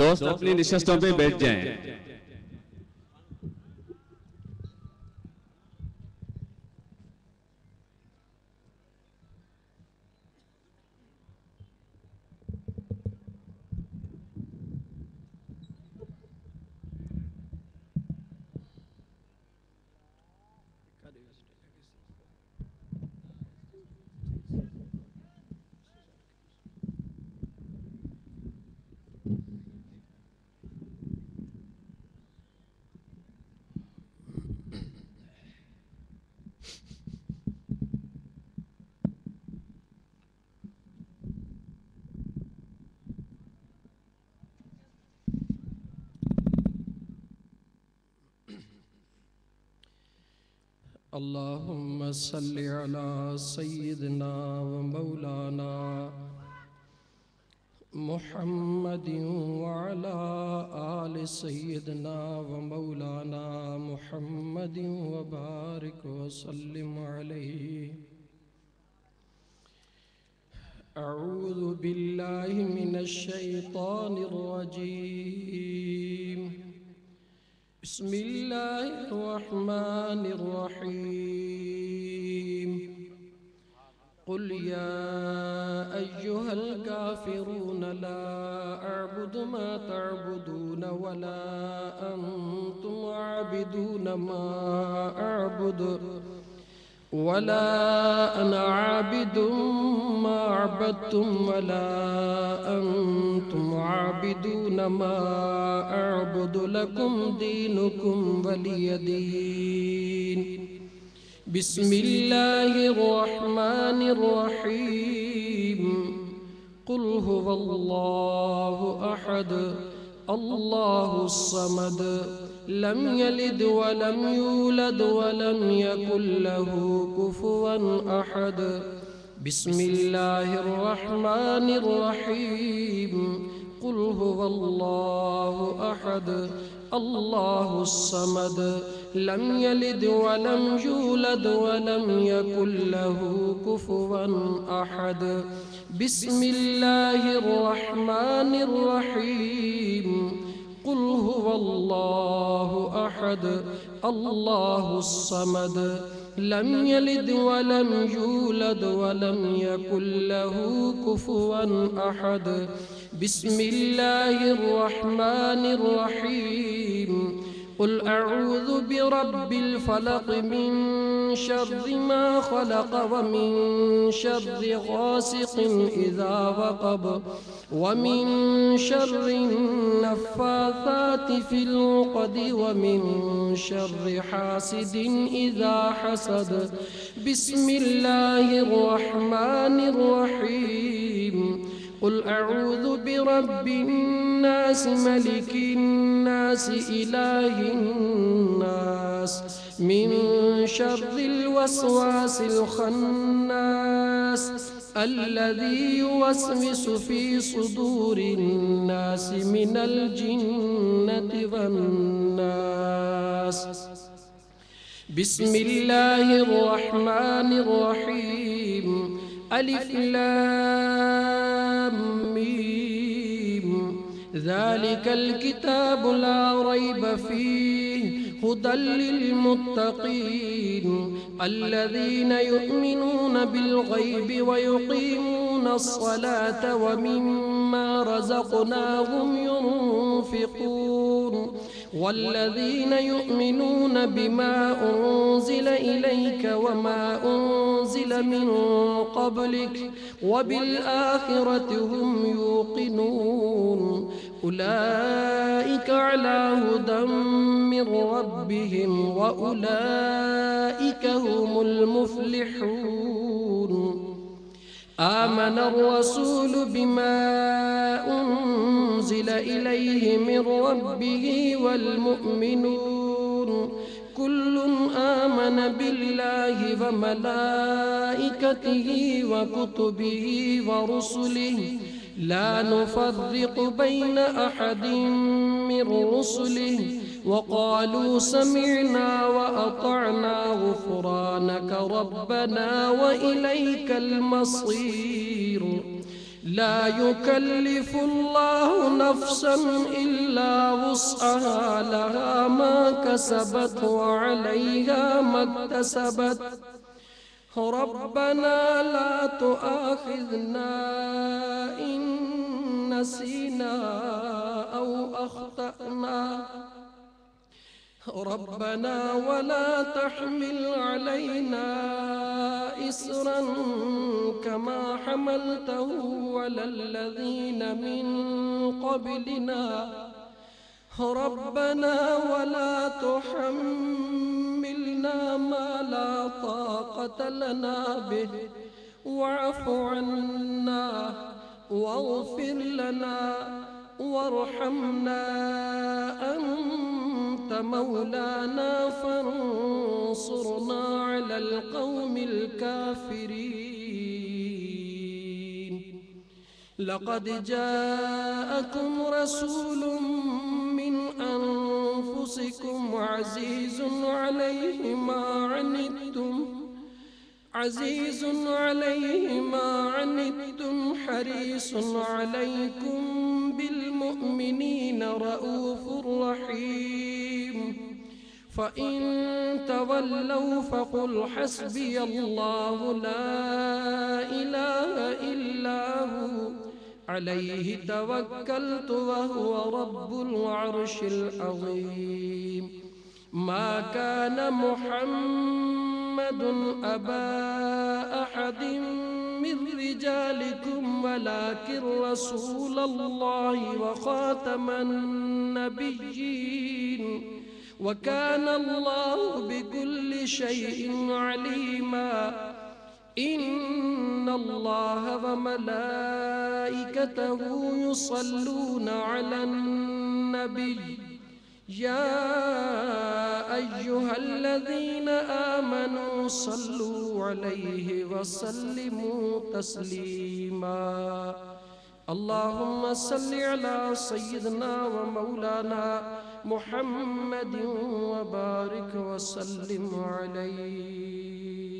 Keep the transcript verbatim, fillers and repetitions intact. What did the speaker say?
दोस्त अपनी निशस्तों पे बैठ जाएं। अल्लाहुम्मा सल्लि अला सय्यिदिना व मौलाना मुहम्मदिन व अला आलि सय्यिदिना व मौलाना मुहम्मदिन व बारिक व सल्लिम अलैहि। अऊज़ु बिल्लाहि मिनश शैतानिर रजीम। बिस्मिल्लाहिर्रहमानिर्रहीम। कुल या अय्युहल काफिरून ला अअबुदु मा तअबुदून वला अंतुम आबिदून मा अअबुदु वला अना आबिदुम मा अबदतुम वला अंतुम आबिदून मा अअबुदु लकुम दीनुकुम वलिय दीन। बिस्मिल्लाहिर्रहमानिर्रहीम। कुल हुवल्लाहु अहद अल्लाहुस समद लम यलिद वलम यूलद वलम यकुल लहू कुफुवन अहद। बिस्मिल्लाहिर्रहमानिर्रहीम। कुल हुवल्लाहु अहद अल्लाहुस समद लम यलिद वलम यूलद वलम यकुल लहू कुफुवन अहद। बिस्मिल्लाहिर्रहमानिर्रहीम। कुल हुवल्लाहु अहद अल्लाहुस समद लम यलिद वलम यूलद वलम यकुल लहू कुफुवन अहद। बिस्मिल्लाहिर्रहमानिर्रहीम। कुल अऊज़ु बिरब्बिल फलक़ मिन शर्रि मा खलक़ व मिन शर्रि गासिक़िन इज़ा वक़ब व मिन शर्रि नफ़्फ़ाथाति फ़िल उक़द व मिन शर्रि हासिदिन इज़ा हसद। बिस्मिल्लाहिर्रहमानिर्रहीम। कुल अऊज़ु बिरब्बिन नास मलिकिन नास इलाहिन नास मिन शर्रिल वस्वासिल खन्नास अल्लज़ी युवस्विसु फ़ी सुदूरिन नास मिनल जिन्नति वन्नास। बिस्मिल्लाहिर्रहमानिर्रहीम। अलिफ लाम मीम। ज़ालिकल किताबु ला रैब फ़ीहि हुदल लिलमुत्तक़ीन अल्लज़ीना युमिनून बिलग़ैबि व युक़ीमून अस्सलात व मिम्मा रज़क़नाहुम युनफ़िक़ून वल्लज़ीन युमिनून बिमा उन्ज़िल इलैक वमा उन्ज़िल मिन क़ब्लिक वबिलआखिरति हुम यूक़िनून उलाइका अला हुदम मिन रब्बिहिम व उलाइका हुमुल मुफ़्लिहून। आमनर रसूलु बिमा उन्ज़िल इलैहि मिन रब्बिहि वल मुअ्मिनून कुल्लुन आमन बिल्लाहि व मलाइकतिहि व कुतुबिहि व रुसुलिहि ला नुफ़र्रिक़ु बैन अहदिन मिन रुसुलिहि व क़ालू समिअना व अतअना गुफ़्रानक रब्बना व इलैकल मसीर। لا يكلف الله نفسا إلا وسعها، لها ما كسبت وعليها ما اكتسبت. ربنا لا تؤاخذنا إن نسينا أو أخطأنا. ربنا ولا تحمل علينا إصرا كما حملته على الذين من قبلنا. ربنا ولا تحملنا ما لا طاقة لنا به، واعف عنا واغفر لنا وارحمنا، أنت مولانا فانصرنا على القوم الكافرين. لقد جاءكم رسول من أنفسكم عزيز عليه ما عنتم عزيز عليه ما عنتم حريص عليكم بالمؤمنين رؤوف رحيم. فإن تولوا فقل حسبي الله لا إله إلا هو عليه توكلت وهو رب العرش العظيم. ما كان محمد أبا أحد من رجالكم ولكن رسول الله وخاتم النبيين، وكان الله بكل شيء عليما. إن الله وملائكته يصلون على النبي، يا أيها الذين آمنوا صلوا عليه وسلموا تسليما. اللهم صل على سيدنا ومولانا محمد وبارك وسلم عليه.